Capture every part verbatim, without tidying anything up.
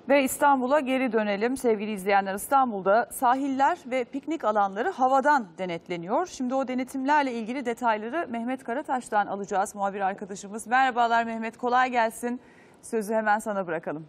Ve İstanbul'a geri dönelim sevgili izleyenler. İstanbul'da sahiller ve piknik alanları havadan denetleniyor. Şimdi o denetimlerle ilgili detayları Mehmet Karataş'tan alacağız, muhabir arkadaşımız. Merhabalar Mehmet, kolay gelsin. Sözü hemen sana bırakalım.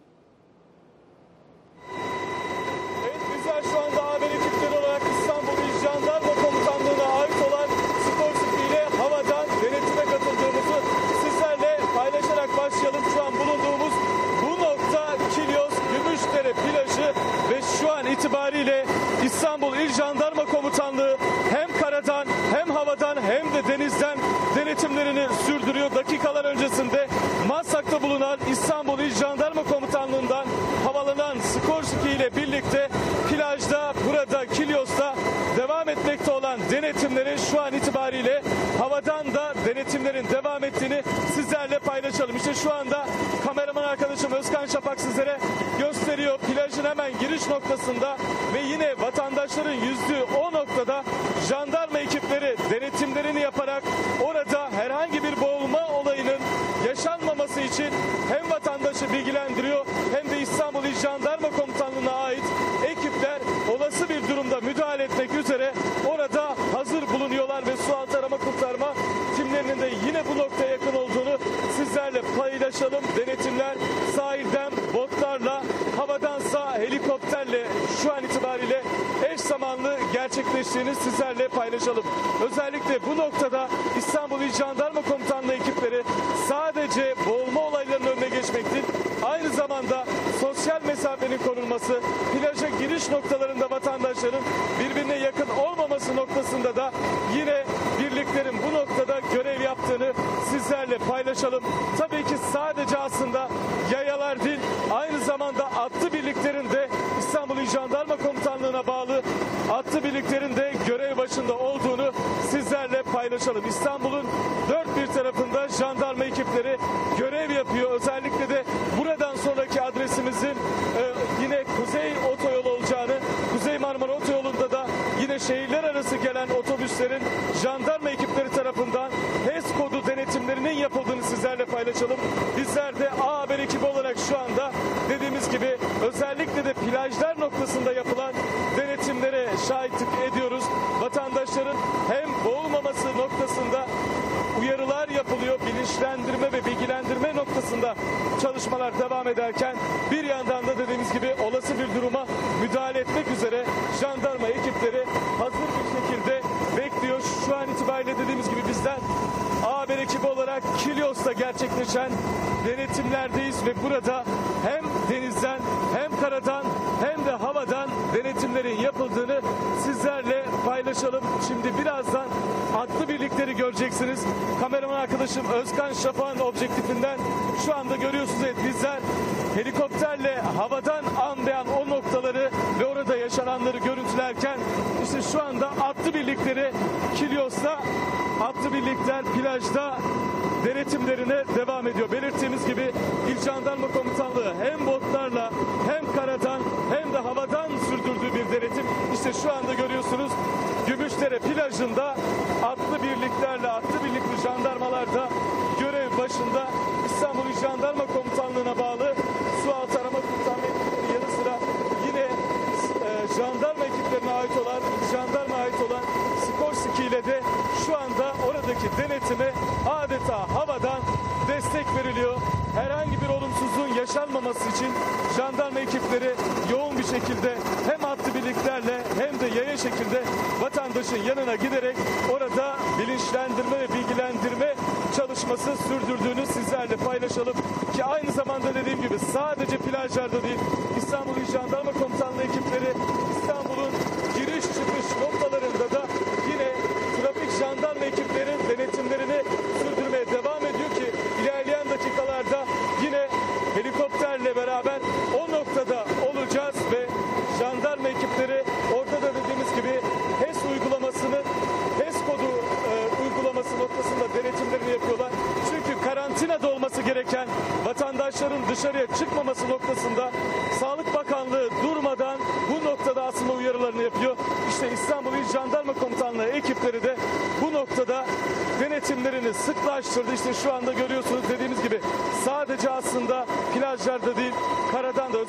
Evet, bizler şu anda haber ekipleri olarak İstanbul İl Jandarma Komutanlığı'na ait olan spor skiyle havadan denetime katıldığımızı sizlerle paylaşarak başlayalım. Şu an bulunduğumuz bu nokta Kilyos Gümüşdere plajı ve şu an itibariyle İstanbul İl Jandarma Komutanlığı hem karadan hem havadan hem de denizden denetimlerini sürdürüyor. Dakikalar öncesinde Maslak'ta bulunan İstanbul İl Jandarma Komutanlığı'ndan havalanan Skorsky ile birlikte plajda, burada Kilyos'ta devam etmekte olan denetimleri şu an itibariyle havadan da denetimlerin devam ettiğini sizlerle paylaşalım. İşte şu anda kameraman arkadaşım Özkan Şafak sizlere gösteriyor. Plajın hemen giriş noktasında ve yine vatandaşların yüzdüğü o noktada jandarma ekipleri denetimlerini yaparak orada herhangi bir boğulma olayının yaşanmaması için hem vatandaşı bilgilendiriyor hem de İstanbul İl Jandarma Komutanlığı'na ait ekipler olası bir durumda müdahale etmek üzere orada hazır bulunuyorlar ve sualtı arama kurtarma timlerinin de yine bu noktaya yakın olduğunu sizlerle paylaşalım. Denetimler sahilden botlarla, havadansa helikopterle şu an itibariyle eş zamanlı gerçekleştiğini sizlerle paylaşalım. Özellikle bu noktada İstanbul İl Jandarma Komutanlığı ekipleri sadece boğulma olaylarının önüne geçmek değil, aynı zamanda sosyal mesafenin korunması, plaja giriş noktalarında vatandaşların birbirine yakın olmaması noktasında da yine birliklerin bu noktada görev yaptığını sizlerle paylaşalım. Tabii ki sadece aslında yayalar değil, aynı zamanda atlı birliklerin de İstanbul İl Jandarma Komutanlığı'na bağlı atlı birliklerin de görev başında olduğunu sizlerle paylaşalım. İstanbul'un dört bir tarafında jandarma ekipleri görev yapıyor. Özellikle de buradan sonraki adresimizin e, yine Kuzey Otoyolu olacağını, Kuzey Marmara Otoyolu'nda da yine şehirler arası gelen otobüslerin jandarma ekipleri tarafından H E S kodu denetimlerinin yapıldığını sizlerle paylaşalım. Bizler de A Haber ekibi olarak şu anda dediğimiz gibi özellikle de plajlar noktasında yapılan denetimlere şahitlik ediyoruz. Vatandaşların hem boğulmaması noktasında uyarılar yapılıyor, bilinçlendirme ve bilgilendirme noktasında çalışmalar devam ederken bir yandan da dediğimiz gibi olası bir duruma müdahale etmek üzere jandarma ekipleri hazır bir şekilde bekliyor. Şu an itibariyle dediğimiz gibi bizler A Haber ekibi olarak Kilyos'ta gerçekleşen denetimlerdeyiz ve burada hem denizden hem karadan hem de havadan denetimlerin yapıldığını sizlerle paylaşalım. Şimdi birazdan atlı birlikleri göreceksiniz. Kameraman arkadaşım Özkan Şafak'ın objektifinden şu anda görüyorsunuz. Evet, bizler helikopterle havadan anlayan o noktaları ve orada yaşananları görüntülerken işte şu anda atlı birlikleri Kilyos'ta, atlı birlikler plajda denetimlerine devam ediyor. Belirttiğimiz gibi İl Jandarma Komutanlığı hem botlarla hem karadan hem de havadan sürdürdüğü bir denetim. İşte şu anda görüyorsunuz Gümüşdere plajında atlı birliklerle, atlı birlikli jandarmalar da görev başında. İstanbul İl Jandarma Komutanlığı'na bağlı sualtı arama kurtarma ekipleri yanı sıra yine e, jandarma ekiplerine ait olan, jandarma ait olan Skorsky ile de şu anda oradaki denetime adeta havadan destek veriliyor. Herhangi bir olumsuzluğun yaşanmaması için jandarma ekipleri yoğun bir şekilde hem atlı birliklerle hem de yaya şekilde vatandaşın yanına giderek orada bilinçlendirme ve bilgilendirme çalışması sürdürdüğünü sizlerle paylaşalım. Ki aynı zamanda dediğim gibi sadece plajlarda değil, İstanbul İl Jandarma Komutanlığı ekipleri İstanbul'un giriş çıkış noktalarında da yine trafik jandarma ekiplerin denetimlerini sürdürmeye devam ediyor ki ilerleyen dakikalarda yine helikopterle beraber o noktada olacağız ve jandarma ekipleri orada da dediğimiz gibi H E S uygulamasının H E S kodu e, uygulaması noktasında denetimlerini yapıyorlar. Çünkü karantinada olması gereken vatandaşların dışarıya çıkmaması noktasında Sağlık Bakanlığı durmadan bu noktada aslında uyarılarını yapıyor. İşte İstanbul İl Jandarma Komutanlığı ekipleri de bu noktada denetimlerini sıklaştırdı. İşte şu anda görüyorsunuz dediğimiz gibi sadece aslında plajlarda değil, karadan da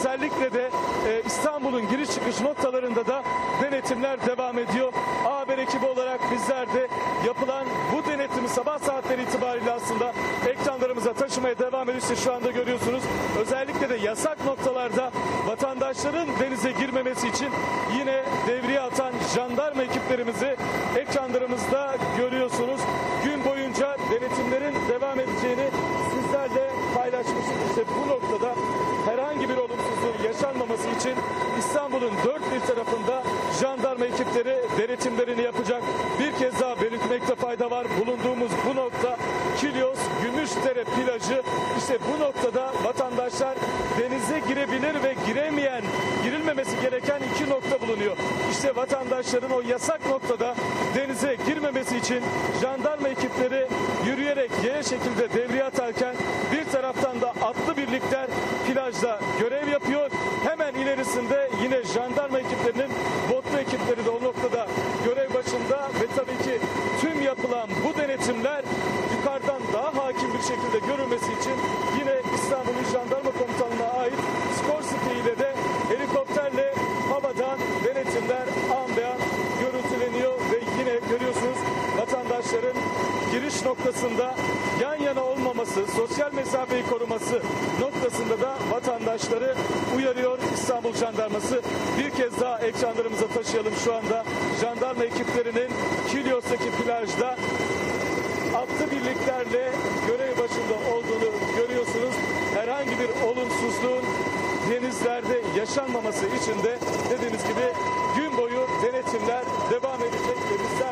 özellikle de e, İstanbul'un giriş çıkış noktalarında da denetimler devam ediyor. A Haber ekibi olarak bizler de yapılan bu denetimi sabah saatleri itibariyle aslında ekranlarımıza taşımaya devam ediyoruz. İşte şu anda görüyorsunuz. Özellikle de yasak noktalarda vatandaşların denize girmemesi için yine devriye atan jandarma ekiplerimizi ekranlarımızda görüyorsunuz. Gün boyunca denetimlerin devam edeceğini sizlerle paylaşmıştık. İşte bu noktada herhangi bir olumsuzluğun yaşanmaması için İstanbul'un dört bir tarafında jandarma ekipleri denetimlerini yapacak. Bir kez daha belirtmekte fayda var. Bulunduğumuz bu nokta Kilyos Gümüşdere plajı. İşte bu noktada vatandaşlar denize girebilir ve giremeyen, girilmemesi gereken iki nokta bulunuyor. İşte vatandaşların o yasak noktada denize girmemesi için jandarma ekipleri yürüyerek yaya şekilde devriye atarken bir taraftan da atlı birlikler plajda görev yapıyor. Hemen ilerisinde yine jandarma ekiplerinin botlu ekipleri de o noktada görev başında ve tabii ki tüm yapılan bu denetimler yukarıdan daha hakim bir şekilde görülmesi için yine İstanbul Jandarma Komutanlığı'na ait Skorsky ile de helikopterle havadan denetimler an be an görüntüleniyor ve yine görüyorsunuz vatandaşların giriş noktasında yan yana olmaması, sosyal mesafeyi koruması noktasında da vatandaşları uyarıyor İstanbul Jandarması. Bir kez daha ekranlarımıza taşıyalım şu anda jandarma ekiplerinin Kilyos'taki plajda atlı birliklerle görev başında olduğunu görüyorsunuz. Herhangi bir olumsuzluğun denizlerde yaşanmaması için de dediğimiz gibi gün boyu denetimler devam edecek ve bizler